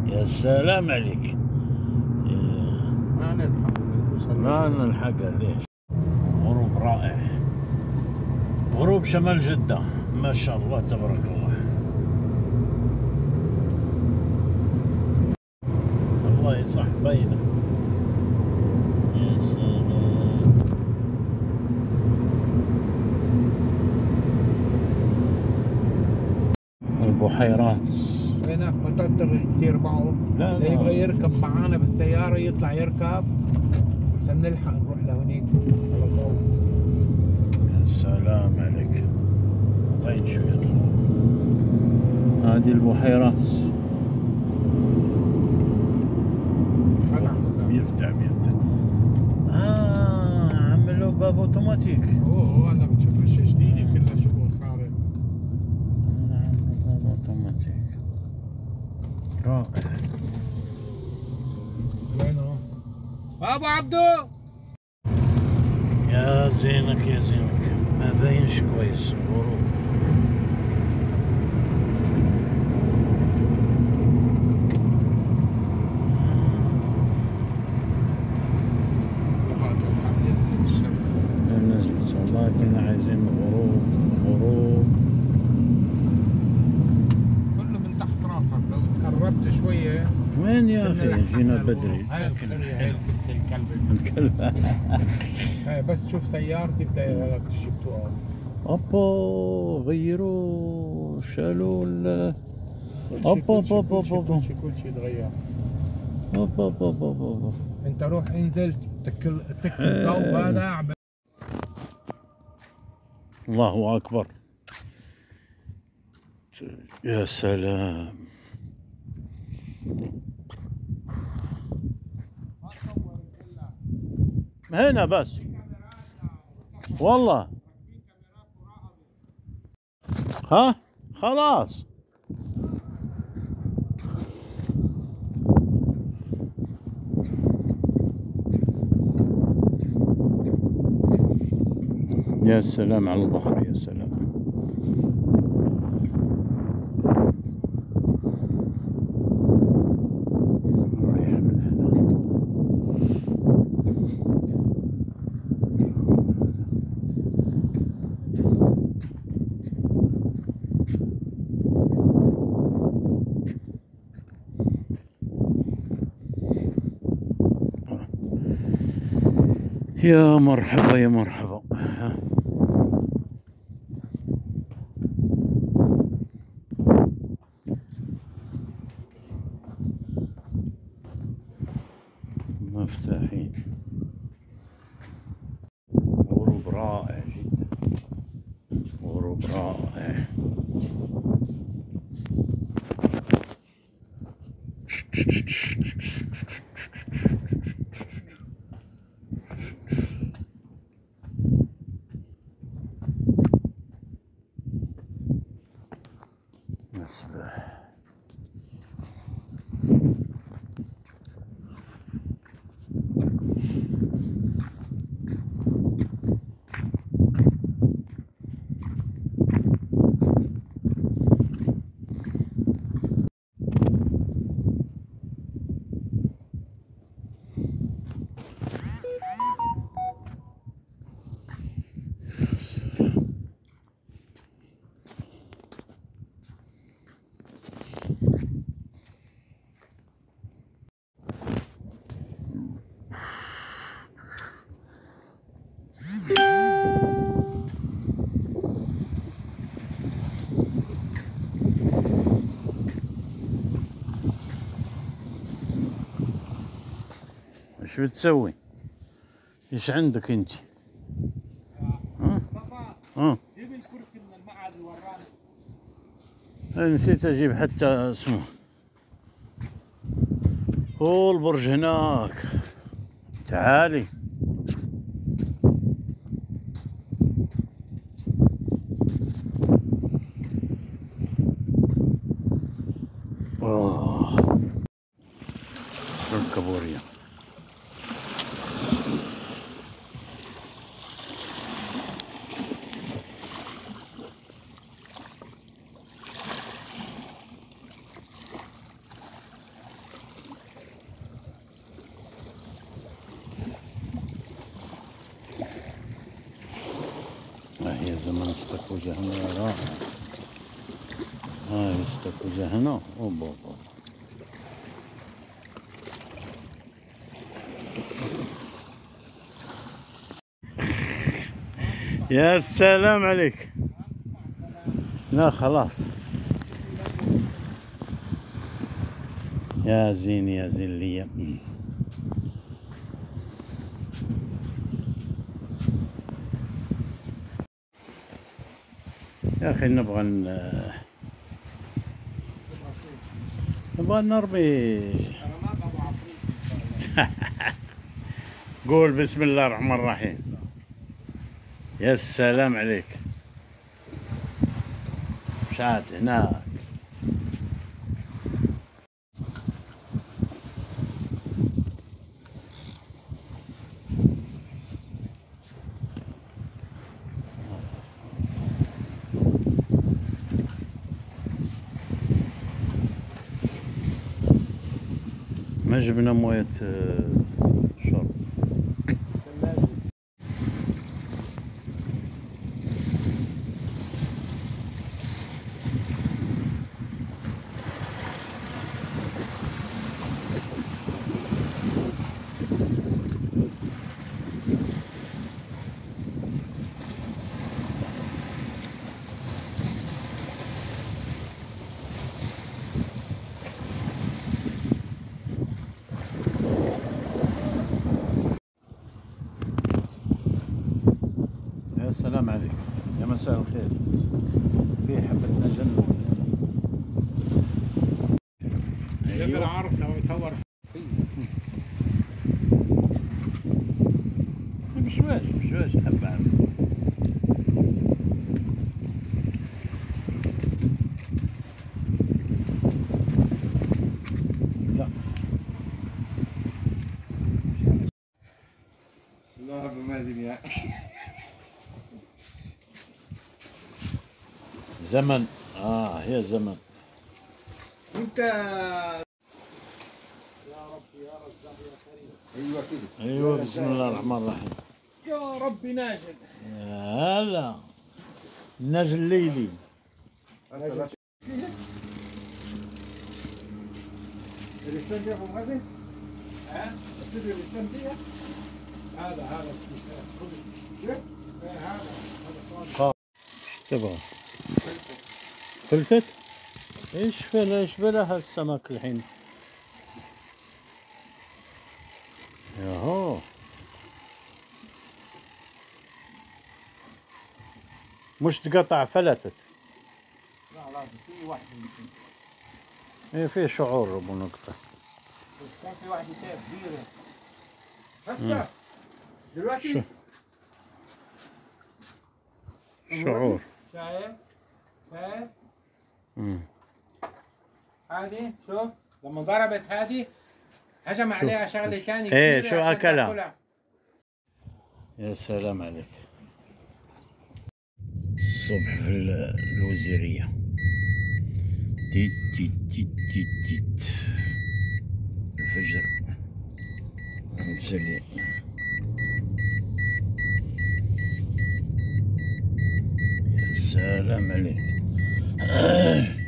يا سلام عليك. ما نلحق نوصل. ما نلحقها ليش؟ غروب رائع، غروب شمال جدة، ما شاء الله تبارك الله. والله صح باينة. يا سلام. البحيرات هناك بتقدر كثير معه. لا إذا لا. يبغى يركب معانا بالسيارة يطلع يركب عشان نلحق نروح لهونيك على طول. يا سلام عليك. باين شو يطلع. هذه البحيرات. بيفتح. عملوا باب اوتوماتيك. اوه هلا بتشوف اشياء جديدة كلها شوفوا صارت. عملوا باب اوتوماتيك رائع. وينه؟ ابو عبدو. يا زينك يا زينك، ما باينش كويس الغروب. نزلت الشمس. نزلت والله، كنا عايزين غروب. كله من تحت راسك، لو قربت شوية. وين يا اخي؟ جينا بدري. هاي القرية هاي بس الكلب. هاي بس تشوف سيارتي بدا تجي بتوقف. اوبا غيروا شالوا ال كل شيء تغير. اوبا. انت روح انزل تك الضوء هذا اعمل. الله اكبر. يا سلام. هنا بس والله. ها خلاص. يا سلام على البحر، يا سلام. يا مرحبا يا مرحبا. مفتاحين. غروب رائع جدا، غروب رائع. ايش بتسوي؟ ايش عندك انت؟ جيب الكرسي من المقعد اللي ورانا. نسيت اجيب حتى اسمه. هو البرج هناك. تعالي. اركبوا ريا. استاكوزا هنا رائع. هاي استاكوزا هنا. اوبا اوبا. يا سلام عليك. لا خلاص. يا زين يا زين ليا. يا أخي نبغى نرمي. قول بسم الله الرحمن الرحيم. يا سلام عليك. مشات هناك. ما جبنا موية شرب. يا سلام عليك. يا مساء الخير. في حبة نجن. جنب العرس هو يصور. بشويش حبة. لا الله بمازن يا زمن. هي زمن. انت. يا رب يا رزاق يا كريم. ايوه كده. ايوه بسم الله الرحمن الرحيم. يا رب ناجل. يا هلا. النجل الليلي. الاسلام فيها ابو مازن؟ ها؟ تصير الاسلام فيها؟ هذا هذا ايش تبغى؟ فلتت؟ ايش بلا هالسمك الحين؟ ياهو. مش تقطع فلتت. لا في واحد يمكن. ايه في شعور ابو نقطة. بس كان في واحدة كبيرة. هسه دلوقتي شعور. شايف؟ هذه شوف لما ضربت هذه هجم عليها شغلة ثانية. ايه شو اكلها. يا سلام عليك. الصبح في الوزيرية. تيت تيت تيت تيت تيت. الفجر نسلي. يا سلام عليك.